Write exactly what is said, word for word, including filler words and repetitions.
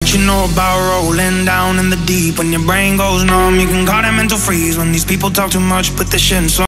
What you know about rolling down in the deep? When your brain goes numb, you can call that mental freeze. When these people talk too much, put the shit in song.